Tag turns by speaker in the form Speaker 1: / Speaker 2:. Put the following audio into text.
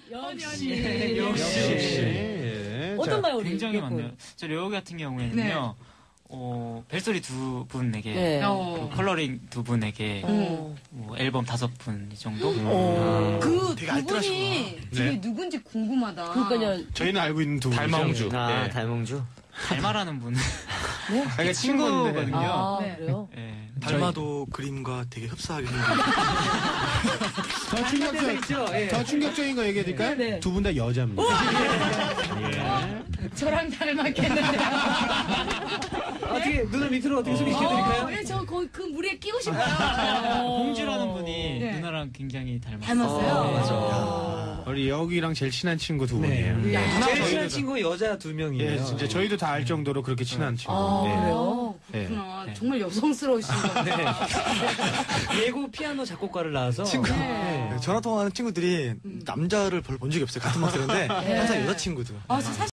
Speaker 1: 역시.
Speaker 2: 어떤 말 우리?
Speaker 3: 굉장히 많네요. 저 려우 같은 경우에는요. 벨소리 두 분에게, 컬러링 두 분에게, 뭐 앨범 5분 이 정도?
Speaker 4: 그
Speaker 5: 되게
Speaker 4: 두 분이 되게 누군지 궁금하다.
Speaker 2: 그러니까요.
Speaker 5: 저희는 알고 있는 두 분이죠.
Speaker 1: 달몽주.
Speaker 6: 아, 달몽주.
Speaker 3: 달마라는 분.
Speaker 2: 네?
Speaker 3: 그러니까 친구거든요.
Speaker 2: 아, 그래요?
Speaker 3: 네.
Speaker 5: 달마도 그림과 되게 흡사하게 생긴.
Speaker 1: 더 충격적인 거 얘기해 드릴까요?
Speaker 2: 네.
Speaker 1: 두 분 다 여자입니다.
Speaker 4: 저랑 닮았겠는데요.
Speaker 6: 어떻게, 눈을 밑으로 어떻게 소개시켜드릴까요?
Speaker 4: 왜 저 그 무리에 끼고 싶어요.
Speaker 3: 홍주라는 분이
Speaker 4: 네.
Speaker 3: 누나랑 굉장히 닮았어요.
Speaker 4: 닮았어요?
Speaker 3: 맞아.
Speaker 1: 우리 여기랑 제일 친한 친구 두 분이에요.
Speaker 6: 제일 친한 친구 여자 2명이에요.
Speaker 1: 예, 진짜 저희도 다 알 정도로 그렇게 친한 친구. 네.
Speaker 4: 그래요?
Speaker 1: 네.
Speaker 4: 그렇구나. 정말 여성스러우신 것 같아요.
Speaker 6: 예고 피아노 작곡가를 나와서.
Speaker 5: 전화 통화하는 친구들이 남자를 별로 본 적이 없어요. 같은 목소리인데 항상 여자친구들.
Speaker 4: 아, 저 사실